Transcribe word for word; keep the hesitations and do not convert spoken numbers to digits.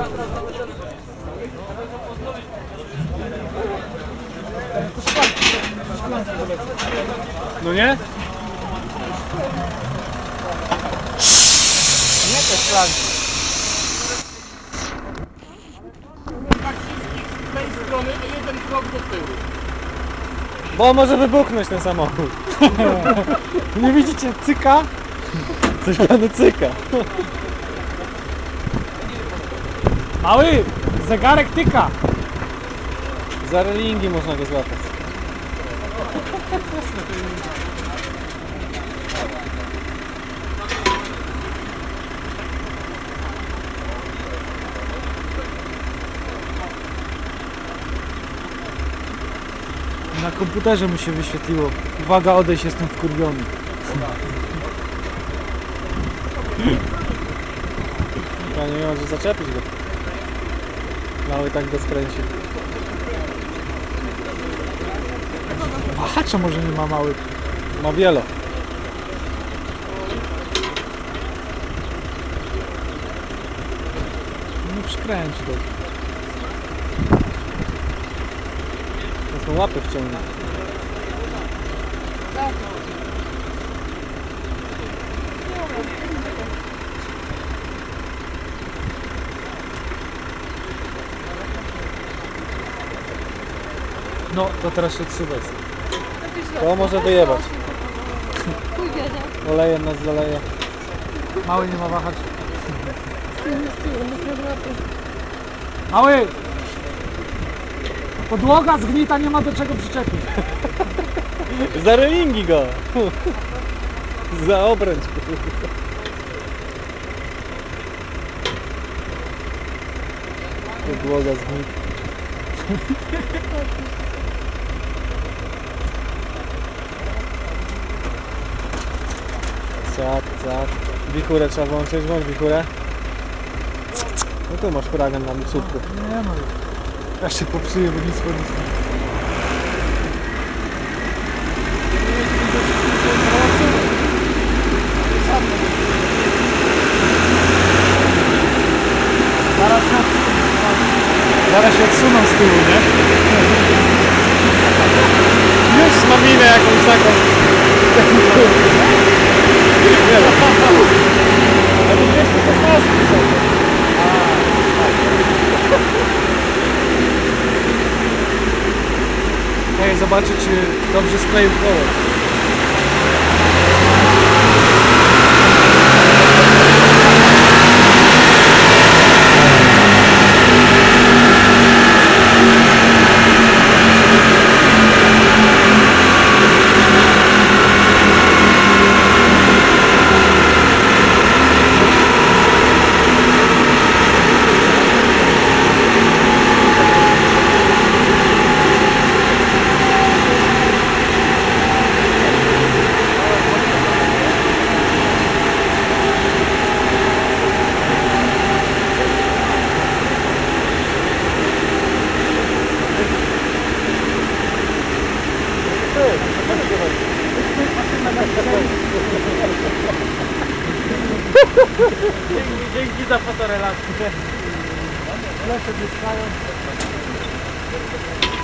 No nie? Nie te szklanki. Z tej strony, a jeden krok do tyłu. Bo może wybuchnąć ten samochód. Nie widzicie cyka? Coś panu cyka. Mały, zegarek tyka. Za relingi można go złapać. Na komputerze mu się wyświetliło. Uwaga, odejść, jestem wkurwiony. Panie, nie może zaczepić go. Mały tak go skręcił. Wahacza może nie ma mały. Ma wielo. Nie przykręci go. To są łapy wciągnie. No, to teraz się odsuwaj. To może wyjebać. Olejem nas zaleje. Mały nie ma wahacza. Mały! Podłoga zgnita, nie ma do czego przyczepić. Za relingi go! Za obręcz. Podłoga zgnita. Czap, czap. Wichurę trzeba włączyć, włącz wichurę. No tu masz huragan na słupku. Nie no. Ja się popsuję, bo nic po nic. Zaraz się, zaraz się odsuną z tyłu, nie? Już ma minę jakąś taką. Nie wiem. A to jeszcze to paski są. Ej, zobaczę, czy dobrze skleił koło. Dzięki, dzięki za fotorelację. Lesze dyskają.